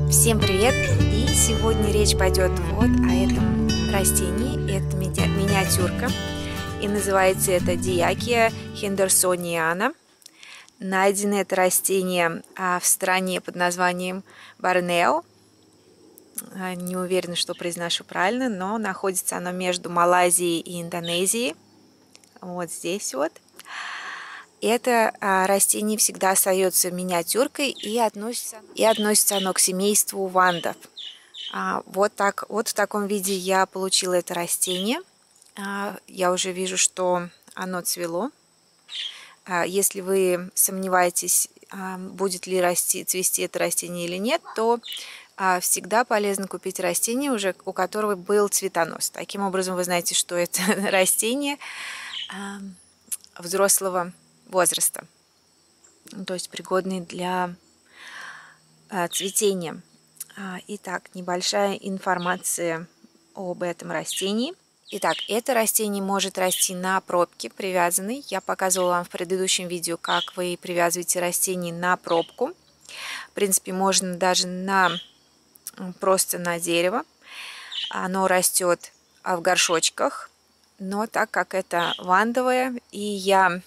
Всем привет! И сегодня речь пойдет вот о этом растении. Это миниатюрка. И называется это Диакия хендерсониана. Найдено это растение в стране под названием Борнео. Не уверена, что произношу правильно, но находится оно между Малайзией и Индонезией. Вот здесь вот. Это растение всегда остается миниатюркой и относится оно к семейству вандов. Вот в таком виде я получила это растение. Я уже вижу, что оно цвело. Если вы сомневаетесь, будет ли цвести это растение или нет, то всегда полезно купить растение, уже у которого был цветонос. Таким образом, вы знаете, что это растение взрослого возраста, то есть пригодный для цветения. Итак, небольшая информация об этом растении. Итак, это растение может расти на пробке привязанной. Я показывала вам в предыдущем видео, как вы привязываете растение на пробку. В принципе, можно даже просто на дерево. Оно растет в горшочках, но так как это вандовое, и я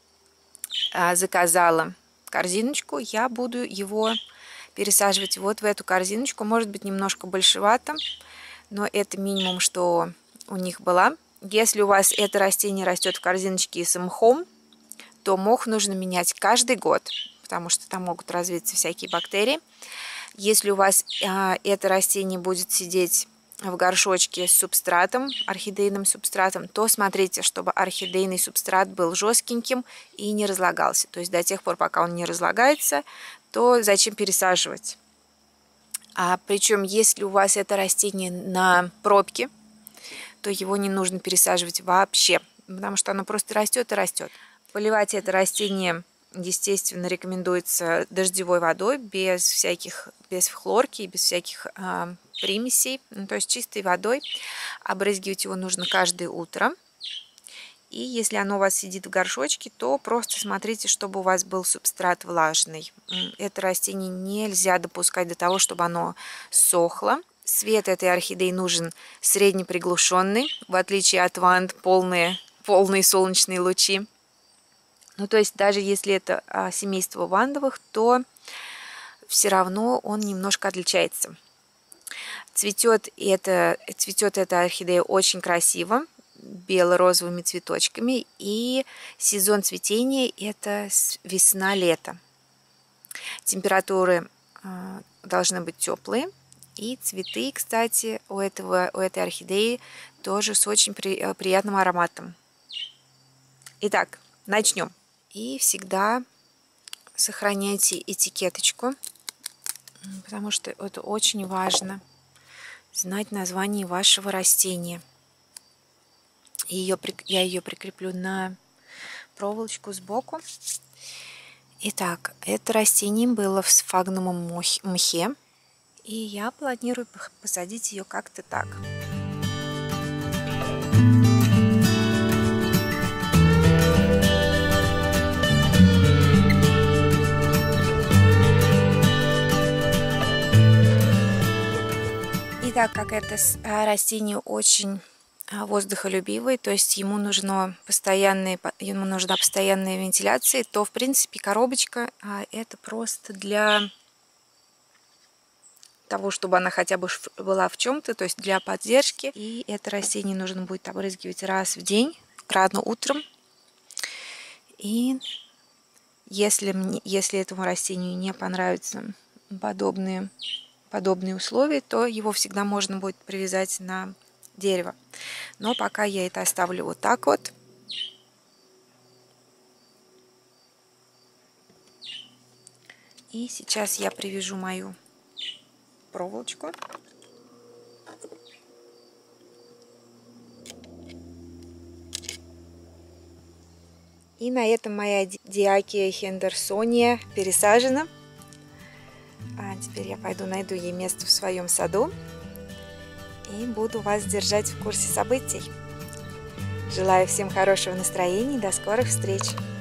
заказала корзиночку, я буду его пересаживать вот в эту корзиночку. Может быть, немножко большевато, но это минимум, что у них была. Если у вас это растение растет в корзиночке с мхом, то мох нужно менять каждый год, потому что там могут развиться всякие бактерии. Если у вас это растение будет сидеть в горшочке с субстратом, орхидейным субстратом, то смотрите, чтобы орхидейный субстрат был жесткеньким и не разлагался. То есть до тех пор, пока он не разлагается, то зачем пересаживать? Причем, если у вас это растение на пробке, то его не нужно пересаживать вообще, потому что оно просто растет и растет. Поливать это растение, естественно, рекомендуется дождевой водой, без хлорки, без всяких примесей, то есть чистой водой. Обрызгивать его нужно каждое утро. И если оно у вас сидит в горшочке, то просто смотрите, чтобы у вас был субстрат влажный. Это растение нельзя допускать до того, чтобы оно сохло. Свет этой орхидеи нужен среднеприглушенный, в отличие от ванд, полные солнечные лучи. То есть даже если это семейство вандовых, то все равно он немножко отличается. Цветет эта орхидея очень красиво, бело-розовыми цветочками, и сезон цветения это весна-лето. Температуры должны быть теплые, и цветы, кстати, у этой орхидеи тоже с очень приятным ароматом. Итак, начнем. И всегда сохраняйте этикеточку, потому что это очень важно, знать название вашего растения. И я ее прикреплю на проволочку сбоку. Итак, это растение было в сфагнумом мхе, и я планирую посадить ее как-то так. Так как это растение очень воздухолюбивое, то есть ему нужна постоянная вентиляция, то в принципе коробочка это просто для того, чтобы она хотя бы была в чем-то, то есть для поддержки. И это растение нужно будет обрызгивать раз в день, рано утром. И если этому растению не понравятся подобные условия, то его всегда можно будет привязать на дерево. Но пока я это оставлю вот так вот. И сейчас я привяжу мою проволочку. И на этом моя Диакия хендерсония пересажена. Теперь я пойду найду ей место в своем саду и буду вас держать в курсе событий. Желаю всем хорошего настроения и до скорых встреч!